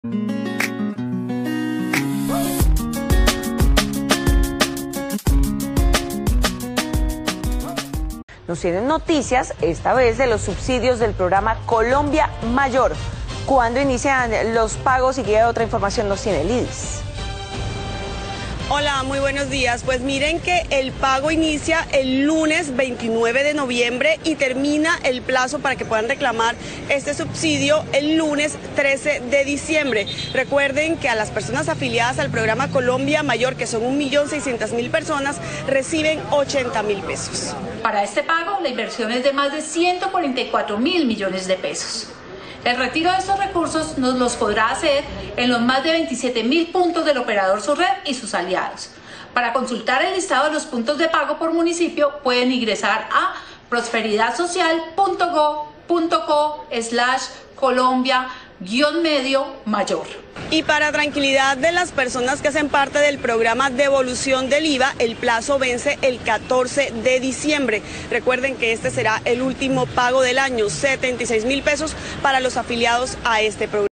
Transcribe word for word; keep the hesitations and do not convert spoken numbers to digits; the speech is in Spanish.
Nos tienen noticias, esta vez de los subsidios del programa Colombia Mayor. ¿Cuándo inician los pagos y qué otra información nos tiene Lidis? Hola, muy buenos días. Pues miren que el pago inicia el lunes veintinueve de noviembre y termina el plazo para que puedan reclamar este subsidio el lunes trece de diciembre. Recuerden que a las personas afiliadas al programa Colombia Mayor, que son un millón seiscientas mil personas, reciben ochenta mil pesos. Para este pago, la inversión es de más de ciento cuarenta y cuatro mil millones de pesos. El retiro de estos recursos nos los podrá hacer en los más de veintisiete mil puntos del operador Surred y sus aliados. Para consultar el listado de los puntos de pago por municipio, pueden ingresar a prosperidadsocial punto gob punto co slash Colombia guión medio mayor. Y para tranquilidad de las personas que hacen parte del programa devolución del I V A, el plazo vence el catorce de diciembre. Recuerden que este será el último pago del año, setenta y seis mil pesos para los afiliados a este programa.